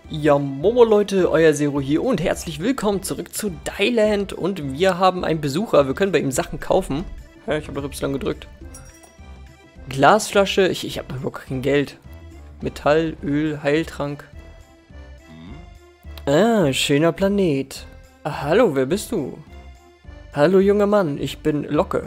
Ja, Momo Leute, euer Zero hier und herzlich willkommen zurück zu Dyland und wir haben einen Besucher, wir können bei ihm Sachen kaufen. Ja, ich habe doch Y gedrückt. Glasflasche, ich habe überhaupt kein Geld. Metall, Öl, Heiltrank. Ah, schöner Planet. Ah, hallo, wer bist du? Hallo junger Mann, ich bin Locke.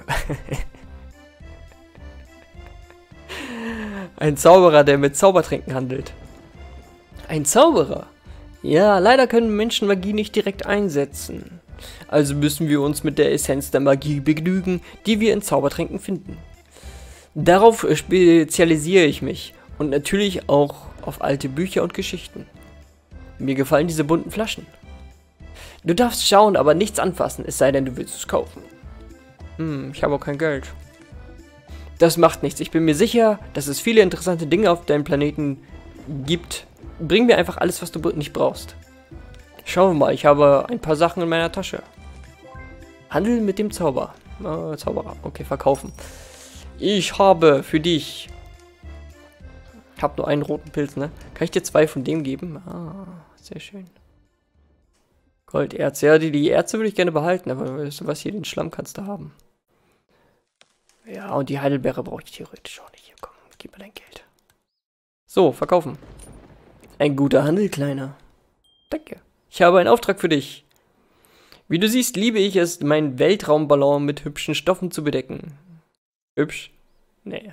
Ein Zauberer, der mit Zaubertränken handelt. Ein Zauberer? Ja, leider können Menschen Magie nicht direkt einsetzen. Also müssen wir uns mit der Essenz der Magie begnügen, die wir in Zaubertränken finden. Darauf spezialisiere ich mich und natürlich auch auf alte Bücher und Geschichten. Mir gefallen diese bunten Flaschen. Du darfst schauen, aber nichts anfassen, es sei denn, du willst es kaufen. Ich habe auch kein Geld. Das macht nichts. Ich bin mir sicher, dass es viele interessante Dinge auf deinem Planeten gibt. Bring mir einfach alles, was du nicht brauchst. Schauen wir mal, ich habe ein paar Sachen in meiner Tasche. Handel mit dem Zauberer. Okay, verkaufen. Ich habe für dich... Ich habe nur einen roten Pilz, ne? Kann ich dir 2 von dem geben? Ah, sehr schön. Golderze. Ja, die Erze würde ich gerne behalten, aber weißt du was, hier den Schlamm kannst du haben. Ja, und die Heidelbeere brauche ich theoretisch auch nicht. Hier, komm, gib mir dein Geld. So, verkaufen. Ein guter Handel, Kleiner. Danke. Ich habe einen Auftrag für dich. Wie du siehst, liebe ich es, meinen Weltraumballon mit hübschen Stoffen zu bedecken. Hübsch? Naja.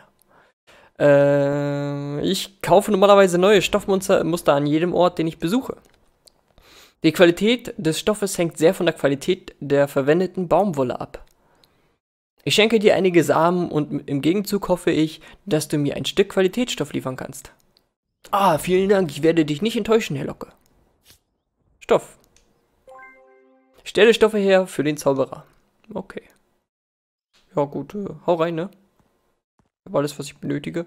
Ich kaufe normalerweise neue Stoffmuster an jedem Ort, den ich besuche. Die Qualität des Stoffes hängt sehr von der Qualität der verwendeten Baumwolle ab. Ich schenke dir einige Samen und im Gegenzug hoffe ich, dass du mir ein Stück Qualitätsstoff liefern kannst. Ah, vielen Dank, ich werde dich nicht enttäuschen, Herr Locke. Stoff. Stelle Stoffe her für den Zauberer. Okay. Ja gut, hau rein, ne? Ich habe alles, was ich benötige.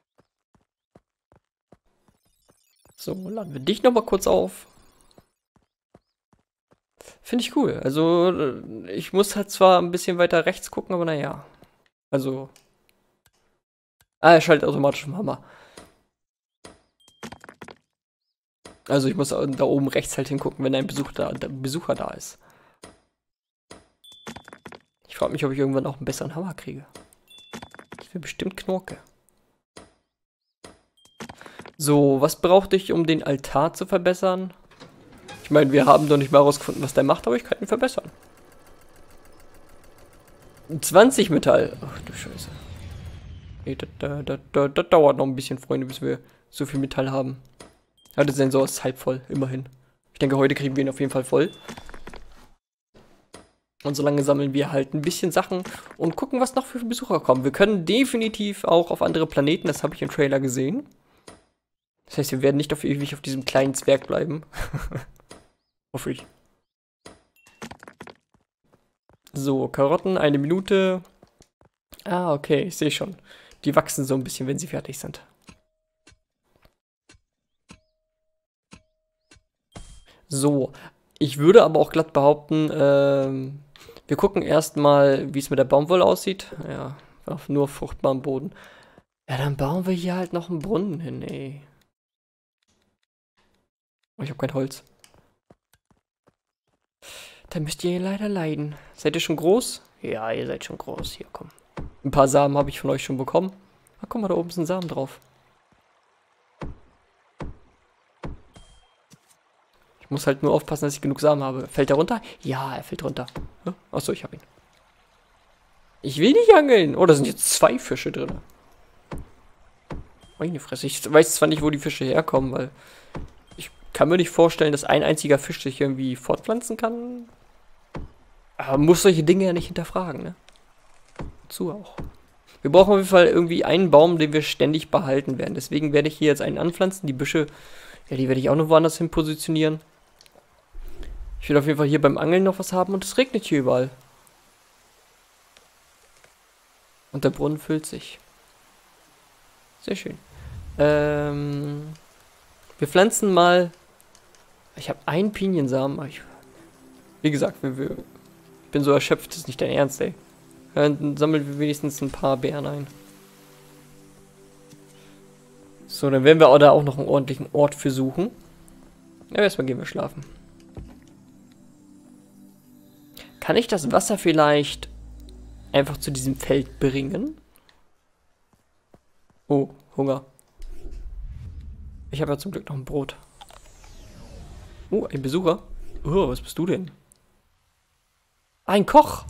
So, laden wir dich nochmal kurz auf. Finde ich cool. Also, ich muss halt zwar ein bisschen weiter rechts gucken, aber naja. Also. Ah, er schaltet automatisch vom Hammer. Also ich muss da oben rechts halt hingucken, wenn ein Besucher da ist. Ich frage mich, ob ich irgendwann auch einen besseren Hammer kriege. Ich will bestimmt Knorke. So, was brauchte ich, um den Altar zu verbessern? Ich meine, wir haben doch nicht mal herausgefunden, was der macht, aber ich kann ihn verbessern. 20 Metall. Ach du Scheiße. Nee, das dauert noch ein bisschen, Freunde, bis wir so viel Metall haben. Ja, der Sensor ist halb voll, immerhin. Ich denke, heute kriegen wir ihn auf jeden Fall voll. Und solange sammeln wir halt ein bisschen Sachen und gucken, was noch für Besucher kommen. Wir können definitiv auch auf andere Planeten, das habe ich im Trailer gesehen. Das heißt, wir werden nicht auf ewig auf diesem kleinen Zwerg bleiben. Hoffe ich. So, Karotten, 1 Minute. Ah, okay, ich sehe schon. Die wachsen so ein bisschen, wenn sie fertig sind. So, ich würde aber auch glatt behaupten, wir gucken erstmal, wie es mit der Baumwolle aussieht. Ja, auf nur fruchtbarem Boden. Ja, dann bauen wir hier halt noch einen Brunnen hin, ey. Oh, ich habe kein Holz. Da müsst ihr leider leiden. Seid ihr schon groß? Ja, ihr seid schon groß. Hier, komm. Ein paar Samen habe ich von euch schon bekommen. Ah, guck mal, da oben ist ein Samen drauf. Ich muss halt nur aufpassen, dass ich genug Samen habe. Fällt er runter? Ja, er fällt runter. Achso, ich habe ihn. Ich will nicht angeln. Oh, da sind jetzt 2 Fische drin. Meine Fresse. Ich weiß zwar nicht, wo die Fische herkommen, weil ich kann mir nicht vorstellen, dass ein einziger Fisch sich irgendwie fortpflanzen kann. Aber man muss solche Dinge ja nicht hinterfragen, ne? Wozu auch. Wir brauchen auf jeden Fall irgendwie einen Baum, den wir ständig behalten werden. Deswegen werde ich hier jetzt einen anpflanzen. Die Büsche, ja, die werde ich auch noch woanders hin positionieren. Ich will auf jeden Fall hier beim Angeln noch was haben und es regnet hier überall. Und der Brunnen füllt sich. Sehr schön. Wir pflanzen mal... Ich habe einen Piniensamen. Wie gesagt, ich bin so erschöpft, das ist nicht dein Ernst, ey. Dann sammeln wir wenigstens ein paar Beeren ein. So, dann werden wir da auch noch einen ordentlichen Ort für suchen. Ja, erstmal gehen wir schlafen. Kann ich das Wasser vielleicht einfach zu diesem Feld bringen? Oh, Hunger. Ich habe ja zum Glück noch ein Brot. Oh, ein Besucher. Oh, was bist du denn? Ein Koch.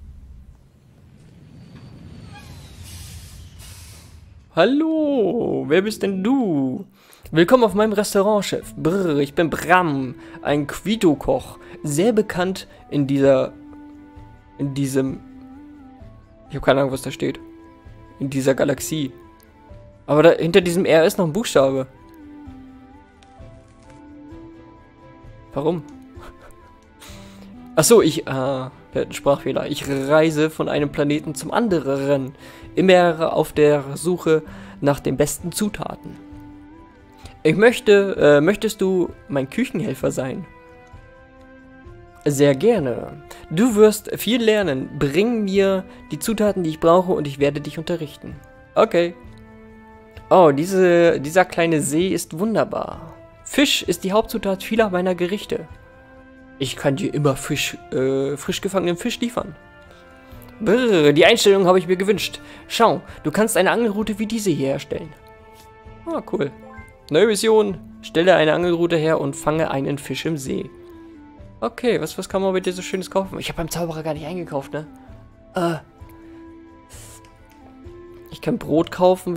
Hallo, wer bist denn du? Willkommen auf meinem Restaurant, Chef. Brr, ich bin Bram, ein Quito-Koch. Sehr bekannt in diesem... Ich habe keine Ahnung, was da steht. In dieser Galaxie. Aber da, hinter diesem R ist noch ein Buchstabe. Warum? Achso, der hat einen Sprachfehler. Ich reise von einem Planeten zum anderen. Immer auf der Suche nach den besten Zutaten. Möchtest du mein Küchenhelfer sein? Sehr gerne. Du wirst viel lernen. Bring mir die Zutaten, die ich brauche, und ich werde dich unterrichten. Okay. Oh, dieser kleine See ist wunderbar. Fisch ist die Hauptzutat vieler meiner Gerichte. Ich kann dir immer frisch gefangenen Fisch liefern. Brrr, die Einstellung habe ich mir gewünscht. Schau, du kannst eine Angelrute wie diese hier herstellen. Ah, cool. Neue Mission. Stelle eine Angelrute her und fange einen Fisch im See. Okay, was kann man bei dir so Schönes kaufen? Ich habe beim Zauberer gar nicht eingekauft, ne? Ich kann Brot kaufen.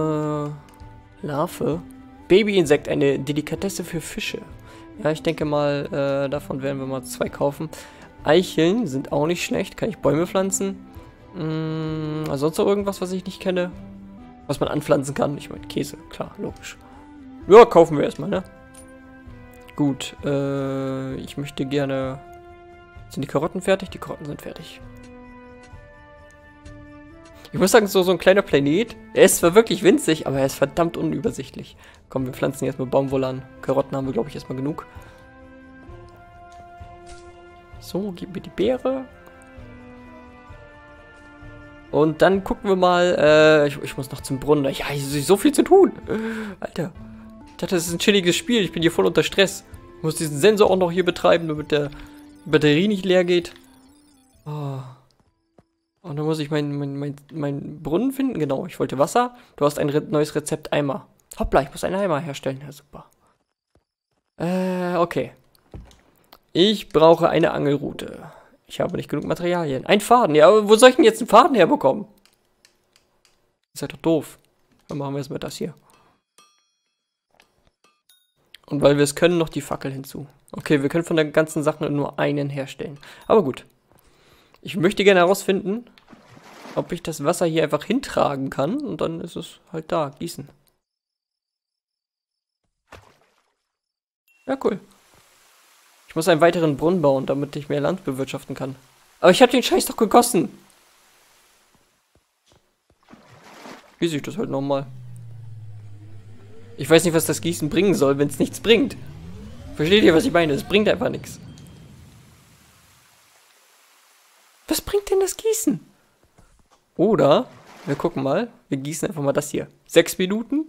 Larve. Babyinsekt, eine Delikatesse für Fische. Ja, ich denke mal, davon werden wir mal 2 kaufen. Eicheln sind auch nicht schlecht. Kann ich Bäume pflanzen? Sonst noch irgendwas, was ich nicht kenne? Was man anpflanzen kann? Ich meine, Käse, klar, logisch. Ja, kaufen wir erstmal, ne? Gut, ich möchte gerne... Sind die Karotten fertig? Die Karotten sind fertig. Ich muss sagen, so ein kleiner Planet. Er ist zwar wirklich winzig, aber er ist verdammt unübersichtlich. Komm, wir pflanzen jetzt mal Baumwolle an. Karotten haben wir, glaube ich, erstmal genug. So, gib mir die Beere. Und dann gucken wir mal. Ich muss noch zum Brunnen. Ja, hier ist so viel zu tun. Alter. Ich dachte, das ist ein chilliges Spiel. Ich bin hier voll unter Stress. Ich muss diesen Sensor auch noch hier betreiben, damit der Batterie nicht leer geht. Oh. Und dann muss ich meinen Brunnen finden. Genau, ich wollte Wasser. Du hast ein neues Rezept, Eimer. Hoppla, ich muss einen Eimer herstellen. Ja, super. Okay. Ich brauche eine Angelrute. Ich habe nicht genug Materialien. Ein Faden. Ja, aber wo soll ich denn jetzt einen Faden herbekommen? Das ist ja doch doof. Dann machen wir erstmal das hier. Und weil wir es können, noch die Fackel hinzu. Okay, wir können von der ganzen Sache nur einen herstellen. Aber gut. Ich möchte gerne herausfinden, ob ich das Wasser hier einfach hintragen kann. Und dann ist es halt da. Gießen. Ja, cool. Ich muss einen weiteren Brunnen bauen, damit ich mehr Land bewirtschaften kann. Aber ich habe den Scheiß doch gegossen. Gieße ich das halt nochmal. Ich weiß nicht, was das Gießen bringen soll, wenn es nichts bringt. Versteht ihr, was ich meine? Es bringt einfach nichts. Was bringt denn das Gießen? Oder, wir gucken mal, wir gießen einfach mal das hier. 6 Minuten.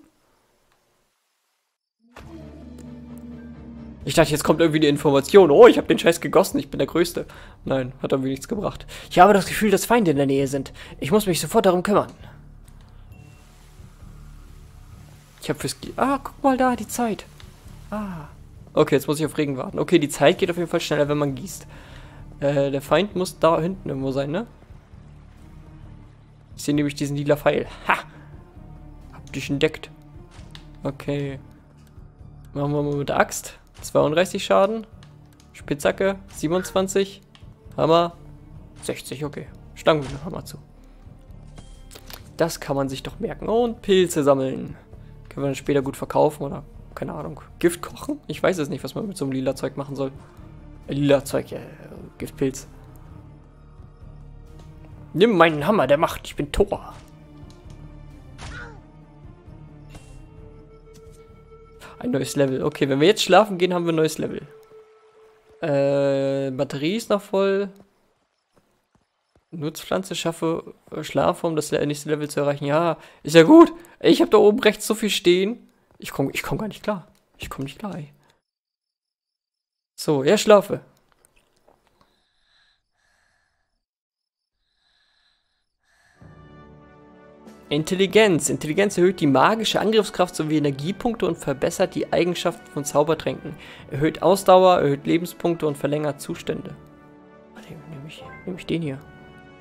Ich dachte, jetzt kommt irgendwie die Information. Oh, ich habe den Scheiß gegossen, ich bin der Größte. Nein, hat irgendwie nichts gebracht. Ich habe das Gefühl, dass Feinde in der Nähe sind. Ich muss mich sofort darum kümmern. Ich habe guck mal da, die Zeit. Okay, jetzt muss ich auf Regen warten. Okay, die Zeit geht auf jeden Fall schneller, wenn man gießt. Der Feind muss da hinten irgendwo sein, ne? Ich sehe nämlich diesen lila Pfeil. Ha! Hab dich entdeckt. Okay. Machen wir mal mit der Axt. 32 Schaden. Spitzhacke 27. Hammer 60, okay. Stangen wir den Hammer zu. Das kann man sich doch merken. Und Pilze sammeln. Können wir dann später gut verkaufen oder, keine Ahnung, Gift kochen? Ich weiß es nicht, was man mit so einem lila Zeug machen soll. Lila Zeug, ja, Giftpilz. Nimm meinen Hammer der Macht, ich bin Thor. Ein neues Level. Okay, wenn wir jetzt schlafen gehen, haben wir ein neues Level. Batterie ist noch voll. Nutzpflanze, schaffe Schlaf, um das nächste Level zu erreichen. Ja, ist ja gut. Ich habe da oben rechts so viel stehen. Ich komm gar nicht klar. Ich komme nicht klar, ey. So, ja, schlafe. Intelligenz. Intelligenz erhöht die magische Angriffskraft sowie Energiepunkte und verbessert die Eigenschaften von Zaubertränken. Erhöht Ausdauer, erhöht Lebenspunkte und verlängert Zustände. Warte, nehme ich den hier.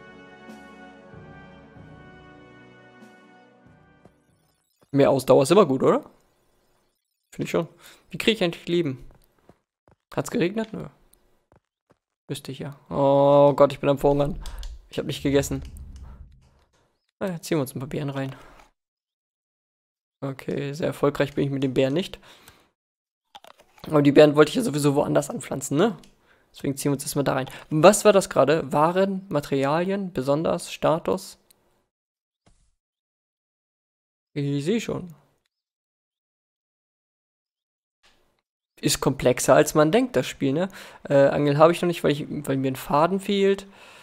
Mehr Ausdauer ist immer gut, oder? Finde ich schon. Wie kriege ich eigentlich Leben? Hat's geregnet? Nö. Wüsste ich ja. Oh Gott, ich bin am Verhungern. Ich habe nicht gegessen. Na, ziehen wir uns ein paar Beeren rein. Okay, sehr erfolgreich bin ich mit den Beeren nicht. Aber die Beeren wollte ich ja sowieso woanders anpflanzen, ne? Deswegen ziehen wir uns erstmal da rein. Was war das gerade? Waren, Materialien, besonders, Status? Ich sehe schon. Ist komplexer als man denkt, das Spiel, ne? Angel habe ich noch nicht, weil mir ein Faden fehlt.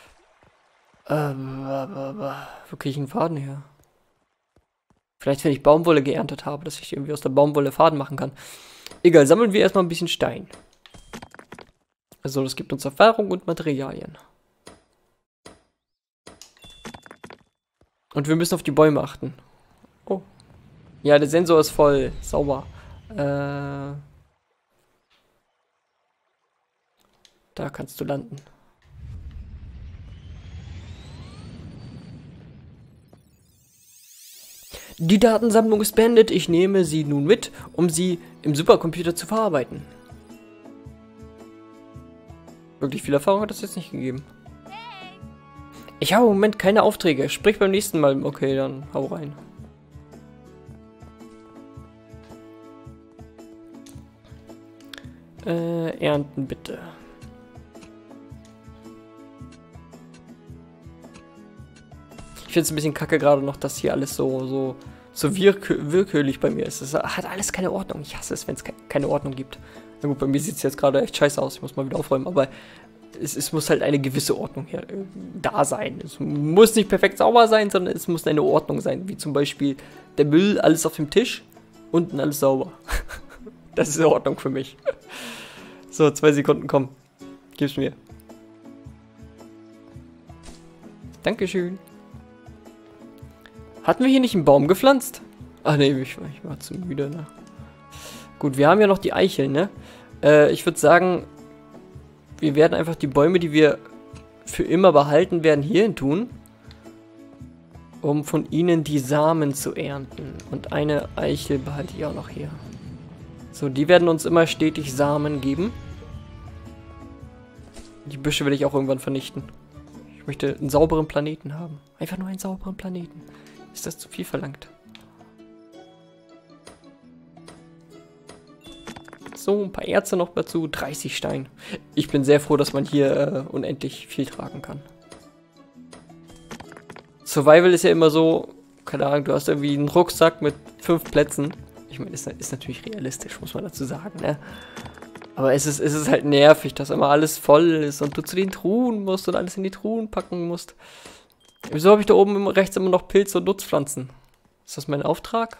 Wo kriege ich einen Faden her? Vielleicht, wenn ich Baumwolle geerntet habe, dass ich irgendwie aus der Baumwolle Faden machen kann. Egal, sammeln wir erstmal ein bisschen Stein. Also, das gibt uns Erfahrung und Materialien. Und wir müssen auf die Bäume achten. Oh. Ja, der Sensor ist voll. Sauber. Da kannst du landen. Die Datensammlung ist beendet. Ich nehme sie nun mit, um sie im Supercomputer zu verarbeiten. Wirklich viel Erfahrung hat das jetzt nicht gegeben. Ich habe im Moment keine Aufträge. Sprich beim nächsten Mal. Okay, dann hau rein. Ernten bitte. Ich finde es ein bisschen kacke gerade noch, dass hier alles so willkürlich bei mir ist. Es hat alles keine Ordnung. Ich hasse es, wenn es keine Ordnung gibt. Na gut, bei mir sieht es jetzt gerade echt scheiße aus. Ich muss mal wieder aufräumen. Aber es muss halt eine gewisse Ordnung hier da sein. Es muss nicht perfekt sauber sein, sondern es muss eine Ordnung sein. Wie zum Beispiel der Müll, alles auf dem Tisch, unten alles sauber. Das ist in Ordnung für mich. So, 2 Sekunden, komm. Gib's mir. Dankeschön. Hatten wir hier nicht einen Baum gepflanzt? Ach nee, ich war zu müde, ne? Gut, wir haben ja noch die Eicheln, ne? Ich würde sagen, wir werden einfach die Bäume, die wir für immer behalten werden, hierhin tun. Um von ihnen die Samen zu ernten. Und eine Eichel behalte ich auch noch hier. So, die werden uns immer stetig Samen geben. Die Büsche will ich auch irgendwann vernichten. Ich möchte einen sauberen Planeten haben. Einfach nur einen sauberen Planeten. Ist das zu viel verlangt? So, ein paar Erze noch dazu. 30 Stein. Ich bin sehr froh, dass man hier unendlich viel tragen kann. Survival ist ja immer so, keine Ahnung, du hast irgendwie einen Rucksack mit 5 Plätzen. Ich meine, ist natürlich realistisch, muss man dazu sagen, ne? Aber es ist halt nervig, dass immer alles voll ist und du zu den Truhen musst und alles in die Truhen packen musst. Wieso habe ich da oben rechts immer noch Pilze und Nutzpflanzen? Ist das mein Auftrag?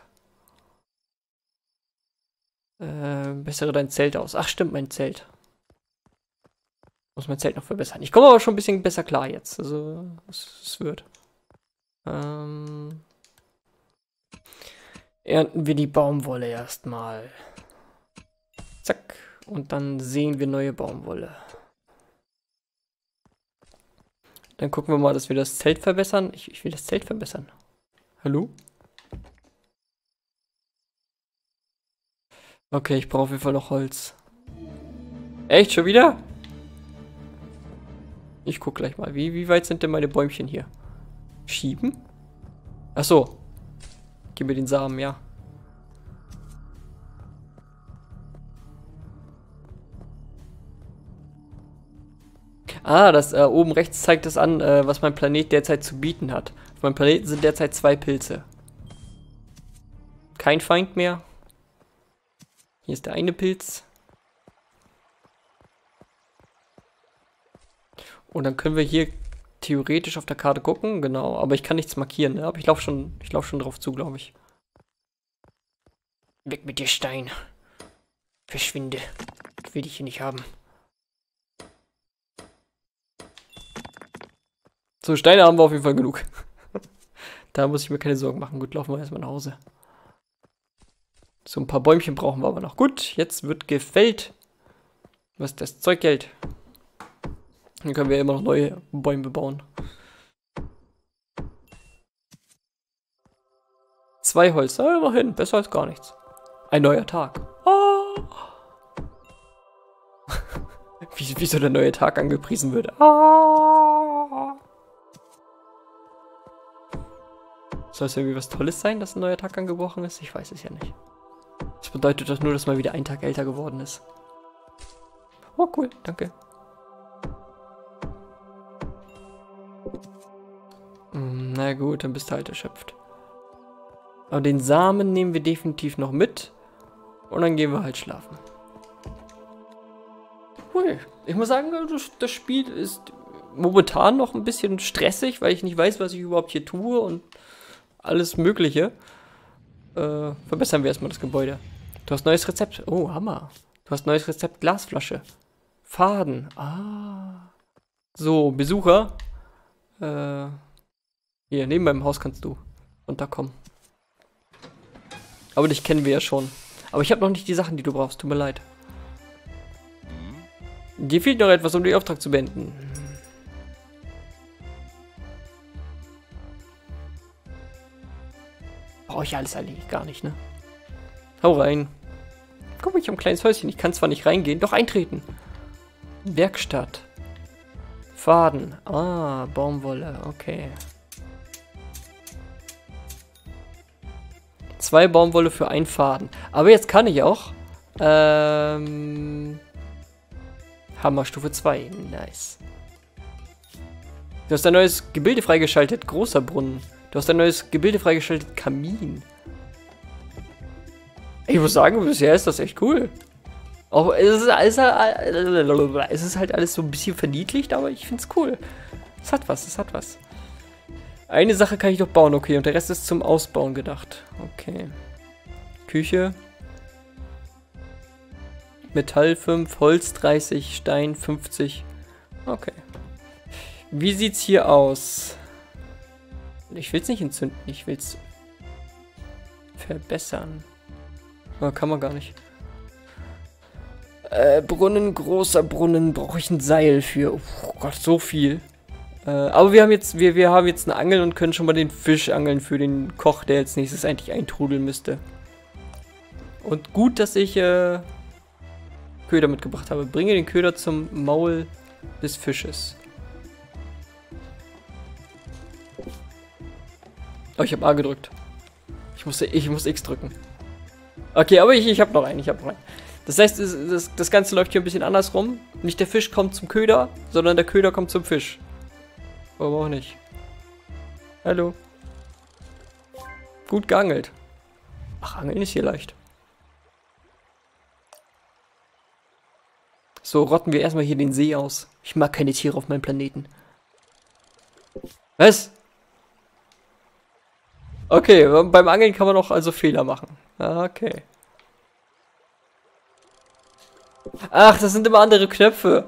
Bessere dein Zelt aus. Ach stimmt, mein Zelt. Muss mein Zelt noch verbessern. Ich komme aber schon ein bisschen besser klar jetzt. Also, es wird. Ernten wir die Baumwolle erstmal. Zack. Und dann sehen wir neue Baumwolle. Dann gucken wir mal, dass wir das Zelt verbessern. Ich will das Zelt verbessern. Hallo? Okay, ich brauche auf jeden Fall noch Holz. Echt? Schon wieder? Ich guck gleich mal. Wie weit sind denn meine Bäumchen hier? Schieben? Ach so. Gib mir den Samen, ja. Ah, das oben rechts zeigt es an, was mein Planet derzeit zu bieten hat. Auf meinem Planeten sind derzeit 2 Pilze. Kein Feind mehr. Hier ist der eine Pilz. Und dann können wir hier theoretisch auf der Karte gucken, genau. Aber ich kann nichts markieren, ne? Aber ich laufe schon drauf zu, glaube ich. Weg mit dir, Stein. Verschwinde. Ich will dich hier nicht haben. So, Steine haben wir auf jeden Fall genug. Da muss ich mir keine Sorgen machen. Gut, laufen wir erstmal nach Hause. So, ein paar Bäumchen brauchen wir aber noch. Gut, jetzt wird gefällt. Was ist das Zeug hält. Dann können wir immer noch neue Bäume bauen. 2 Holz. Ja, immerhin. Besser als gar nichts. Ein neuer Tag. Oh. wie so der neue Tag angepriesen wird. Oh. Soll es irgendwie was Tolles sein, dass ein neuer Tag angebrochen ist? Ich weiß es ja nicht. Das bedeutet doch nur, dass man wieder ein Tag älter geworden ist. Oh, cool. Danke. Na gut, dann bist du halt erschöpft. Aber den Samen nehmen wir definitiv noch mit. Und dann gehen wir halt schlafen. Cool. Ich muss sagen, das Spiel ist momentan noch ein bisschen stressig, weil ich nicht weiß, was ich überhaupt hier tue und alles Mögliche. Verbessern wir erstmal das Gebäude. Du hast neues Rezept. Oh, Hammer. Du hast neues Rezept Glasflasche. Faden. Ah. So, Besucher. Hier, neben meinem Haus kannst du runterkommen. Aber dich kennen wir ja schon. Aber ich habe noch nicht die Sachen, die du brauchst. Tut mir leid. Dir fehlt noch etwas, um den Auftrag zu beenden. Brauche ich alles eigentlich gar nicht, ne? Hau rein. Guck mal, ich habe ein kleines Häuschen. Ich kann zwar nicht reingehen, doch eintreten. Werkstatt. Faden. Ah, Baumwolle. Okay. 2 Baumwolle für 1 Faden. Aber jetzt kann ich auch. Hammerstufe 2. Nice. Du hast ein neues Gebilde freigeschaltet. Großer Brunnen. Du hast ein neues Gebilde freigeschaltet. Kamin. Ich muss sagen, bisher ist das echt cool. Auch es ist halt alles so ein bisschen verniedlicht, aber ich finde es cool. Es hat was, es hat was. Eine Sache kann ich doch bauen, okay, und der Rest ist zum Ausbauen gedacht. Okay. Küche. Metall 5, Holz 30, Stein 50. Okay. Wie sieht's hier aus? Ich will es nicht entzünden, ich will es verbessern. Aber kann man gar nicht. Brunnen, großer Brunnen, brauche ich ein Seil für. Oh Gott, so viel. Aber wir haben jetzt eine Angel und können schon mal den Fisch angeln für den Koch, der als nächstes eigentlich eintrudeln müsste. Und gut, dass ich Köder mitgebracht habe. Bringe den Köder zum Maul des Fisches. Oh, ich habe A gedrückt. Ich muss X drücken. Okay, aber ich habe noch einen, Das heißt, das Ganze läuft hier ein bisschen andersrum. Nicht der Fisch kommt zum Köder, sondern der Köder kommt zum Fisch. Warum auch nicht? Hallo. Gut geangelt. Ach, Angeln ist hier leicht. So, rotten wir erstmal hier den See aus. Ich mag keine Tiere auf meinem Planeten. Was? Okay, beim Angeln kann man auch also Fehler machen. Okay. Ach, das sind immer andere Knöpfe.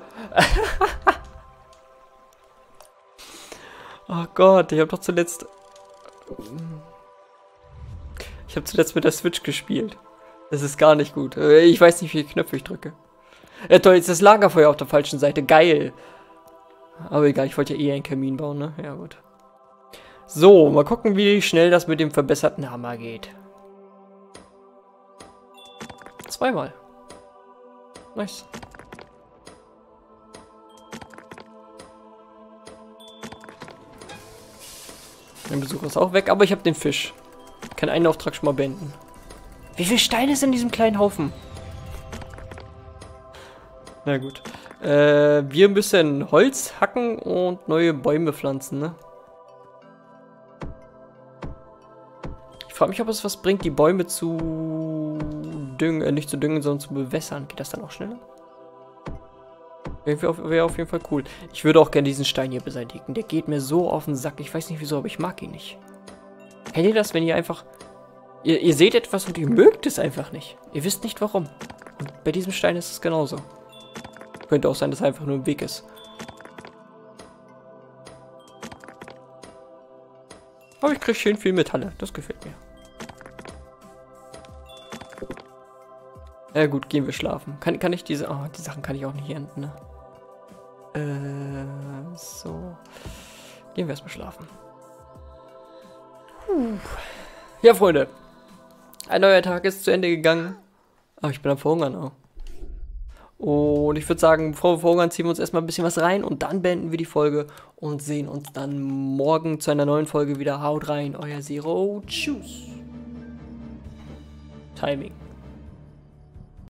Oh Gott, ich habe doch zuletzt... Ich habe zuletzt mit der Switch gespielt. Das ist gar nicht gut. Ich weiß nicht, wie viele Knöpfe ich drücke. Ja toll, jetzt ist das Lagerfeuer auf der falschen Seite. Geil. Aber egal, ich wollte ja eh einen Kamin bauen, ne? Ja gut. So, mal gucken, wie schnell das mit dem verbesserten Hammer geht. 2-mal. Nice. Mein Besucher ist auch weg, aber ich habe den Fisch. Ich kann einen Auftrag schon mal beenden. Wie viele Steine sind in diesem kleinen Haufen? Na gut. Wir müssen Holz hacken und neue Bäume pflanzen, ne? Ich frage mich, ob es was bringt, die Bäume zu düngen, nicht zu düngen, sondern zu bewässern. Geht das dann auch schneller? Wäre auf jeden Fall cool. Ich würde auch gerne diesen Stein hier beseitigen. Der geht mir so auf den Sack. Ich weiß nicht wieso, aber ich mag ihn nicht. Kennt ihr das, wenn ihr einfach... Ihr seht etwas und ihr mögt es einfach nicht. Ihr wisst nicht warum. Und bei diesem Stein ist es genauso. Könnte auch sein, dass er einfach nur im Weg ist. Aber ich kriege schön viel Metalle. Das gefällt mir. Ja gut, gehen wir schlafen. Kann ich diese... Oh, die Sachen kann ich auch nicht ernten, ne? So. Gehen wir erstmal schlafen. Ja, Freunde. Ein neuer Tag ist zu Ende gegangen. Aber ich bin am Verhungern auch. Und ich würde sagen, bevor wir verhungern, ziehen wir uns erstmal ein bisschen was rein und dann beenden wir die Folge und sehen uns dann morgen zu einer neuen Folge wieder. Haut rein, euer Zero. Tschüss. Timing.